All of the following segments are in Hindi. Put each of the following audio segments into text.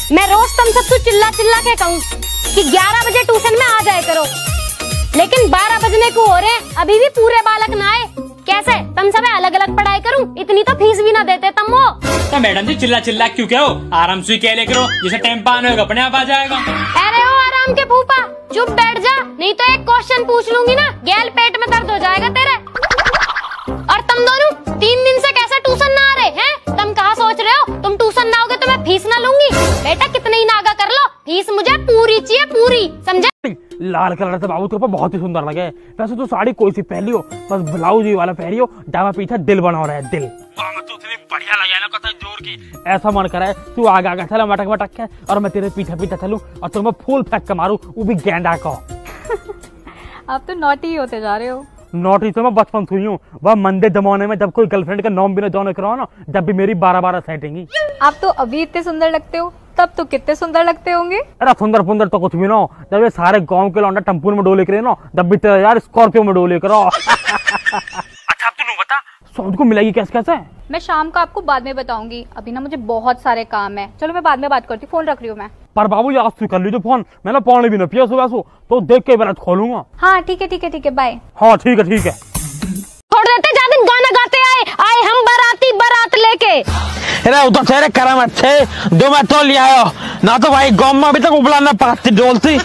मैं रोज तुम सबसे चिल्ला चिल्ला के कहूँ कि 11 बजे ट्यूशन में आ जाए करो, लेकिन 12 बजने को हो रहे अभी भी पूरे बालक ना आए। कैसे तुम सब अलग अलग पढ़ाई करूं? इतनी तो फीस भी ना देते तुम वो। तो मैडम जी चिल्ला चिल्ला क्यों कहो, आराम से कह ले करो, जैसे टाइम पान होगा अपने आप आ जाएगा। अरे ओ आराम के फूफा, चुप बैठ जा, नहीं तो एक क्वेश्चन पूछ लूंगी ना, गैल पेट में दर्द हो जाएगा तेरे। और तुम दोनों 3 दिन से कैसे ट्यूशन ना आ रहे हैं? तुम कहाँ सोच रहे हो तुम ट्यूशन ना आओगे तो मैं फीस ना लूंगी? बेटा कितने ही नागा कर लो, फीस मुझे पूरी चाहिए, पूरी, समझे? लाल कलर से बाबू तेरे को बहुत ही सुंदर लगे। वैसे तो साड़ी कोई सी पहली हो, बस ब्लाउज वाला पहनी हो, जामा पीछे दिल बना रहा है, दिल इतनी बढ़िया लगे ना, कतई जोर की। ऐसा मन करे तू आगे आगे चला मटक मटक के, और मैं तेरे पीछे पीछे चलूं और तुम्हें फूल फेंक के मारूं, वो भी गेंडा को। आप तो नॉटी ही होते जा रहे हो। नॉटी तो मैं बचपन से ही हूँ, वह मंदे जमाने में जब कोई गर्लफ्रेंड का नाम भी ना जाने कराओ ना, जब भी मेरी 12-12 सेटिंग। आप तो अभी इतने सुंदर लगते हो, तब तो कितने सुंदर लगते होंगे। अरे सुंदर पुंदर तो कुछ भी ना हो, जब ये सारे गांव के लौंडा टम्पू में डोले करे ना, जब भी तेरा यार स्कॉर्पियो में डोले करो। अच्छा तू नहीं बता सौद को मिलेगी कैसे कैसे? मैं शाम को आपको बाद में बताऊंगी, अभी ना मुझे बहुत सारे काम है। चलो मैं बाद में बात करती हूँ, फोन रख रही हूँ मैं। पर बाबू आज तू कर लीजिए फोन, मैंने पानी भी ना पिया सुबह सो, तो देख के मेरा खोलूंगा। हाँ ठीक है ठीक है ठीक है, बाय। हाँ ठीक है ठीक है। छोड़ देते जा दिन गाना गाते आए हम बाराती बारात लेके। अरे उधर तेरे करम अच्छे दो मैं तो ले आयो ना, तो भाई गाँव में अभी तक उबला ना पाती डोलती।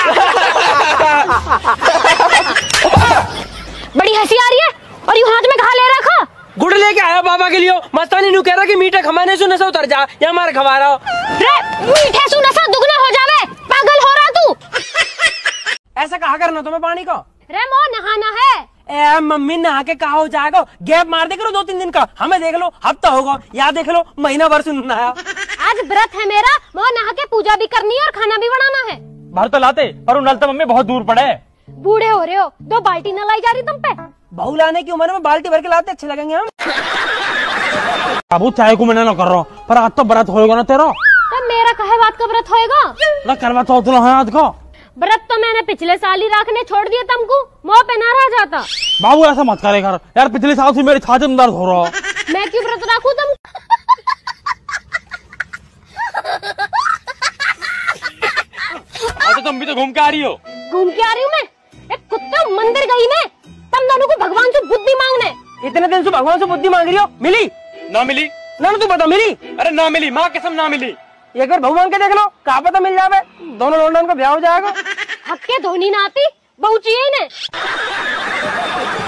बड़ी हंसी आ रही है और यू हाथ में खा ले रखा। गुड़ लेके आया बाबा के लिए, मस्तानी नु कह रहा कि मीठे खमाने से नशा उतर जा, या मार खवा रहा। रे मीठे से नशा दुगना हो जावे, पागल हो रहा तू। ऐसा कहा करना तुम्हें पानी को। रे मो नहाना है। ए मम्मी नहा के कहा हो जाएगा, गैप मार दे करो 2-3 दिन का, हमें देख लो हफ्ता होगा, या देख लो महीना भर से नहाया। आज व्रत है मेरा, वो नहा के पूजा भी करनी है और खाना भी बनाना है। भर तो लाते पर नल तो मम्मी बहुत दूर पड़े। बूढ़े हो रहे हो, 2 बाल्टी न लाई जा रही तुम पे। बहू लाने की उम्र में बाल्टी भर के लाते अच्छे लगेंगे हम। बाबू चाय को मैंने ना कर रहा, पर आज तो व्रत होएगा ना तेरा। तो मेरा कहे बात का व्रत होएगा ना, करवा चौथ है आज का व्रत तो मैंने पिछले साल ही रखने छोड़ दिया, तुमको मुँह पे ना रह जाता। बाबू ऐसा मत करे कर यार, पिछले साल से मेरी छाती में दर्द हो रहा। मैं क्यों व्रत रखूं तुम? तुम भी तो घूम के आ रही हो। घूम के आ रही हूँ मैं, एक कुत्ते मंदिर गई मैं, तुम दोनों को भगवान से बुद्धि मांगने। इतने दिन से भगवान से बुद्धि मांग रही हो, मिली ना मिली ना तू बता मिली? अरे ना मिली, माँ कसम ना मिली। एक बार भगवान के देख लो, कहा पता मिल जावे, दोनों लौंडों का ब्याह हो जाएगा। हक के धोनी ना आती, बहू चाहिए इन्हें।